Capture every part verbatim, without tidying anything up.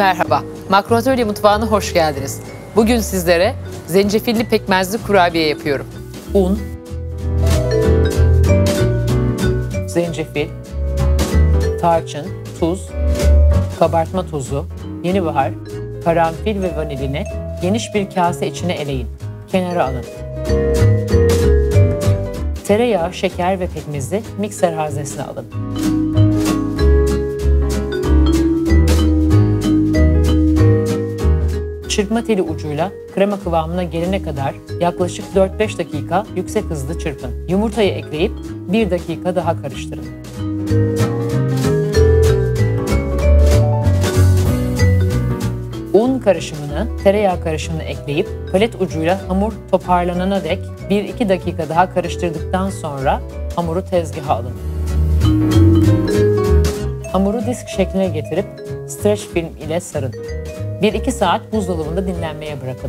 Merhaba, Makro Atölye Mutfağı'na hoş geldiniz. Bugün sizlere zencefilli pekmezli kurabiye yapıyorum. Un, zencefil, tarçın, tuz, kabartma tozu, yeni bahar, karanfil ve vanilini geniş bir kase içine eleyin. Kenara alın. Tereyağı, şeker ve pekmezi mikser haznesine alın. Çırpma teli ucuyla krema kıvamına gelene kadar yaklaşık dört beş dakika yüksek hızda çırpın. Yumurtayı ekleyip bir dakika daha karıştırın. Un karışımını tereyağı karışımına ekleyip palet ucuyla hamur toparlanana dek bir iki dakika daha karıştırdıktan sonra hamuru tezgaha alın. Hamuru disk şekline getirip streç film ile sarın. bir iki saat buzdolabında dinlenmeye bırakın.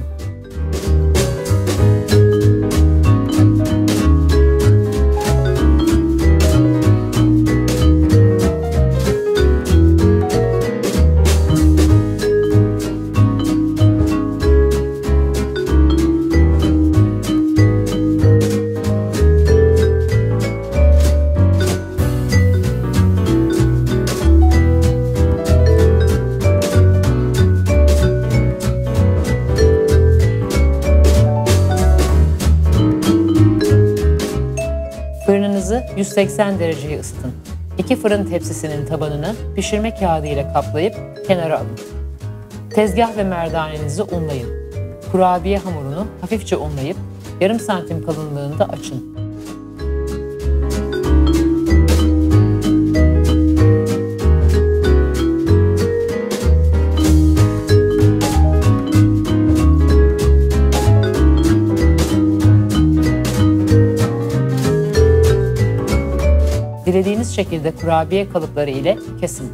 Fırınınızı yüz seksen dereceye ısıtın. İki fırın tepsisinin tabanını pişirme kağıdı ile kaplayıp kenara alın. Tezgah ve merdanenizi unlayın. Kurabiye hamurunu hafifçe unlayıp yarım santim kalınlığında açın. Dilediğiniz şekilde kurabiye kalıpları ile kesin.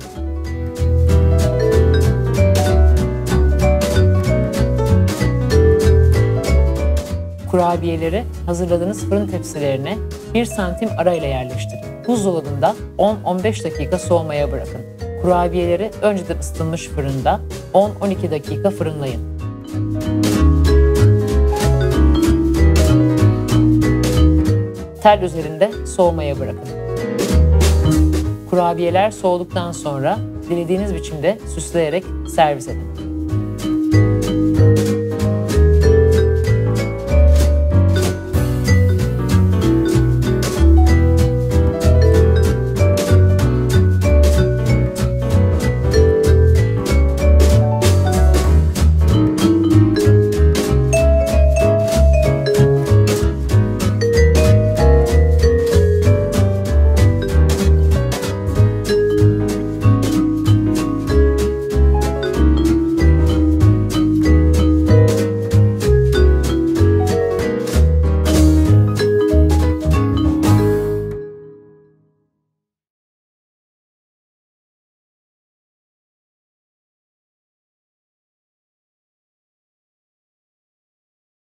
Kurabiyeleri hazırladığınız fırın tepsilerine bir santim arayla yerleştirin. Buzdolabında on on beş dakika soğumaya bırakın. Kurabiyeleri önceden ısıtılmış fırında on on iki dakika fırınlayın. Tel üzerinde soğumaya bırakın. Kurabiyeler soğuduktan sonra dilediğiniz biçimde süsleyerek servis edin.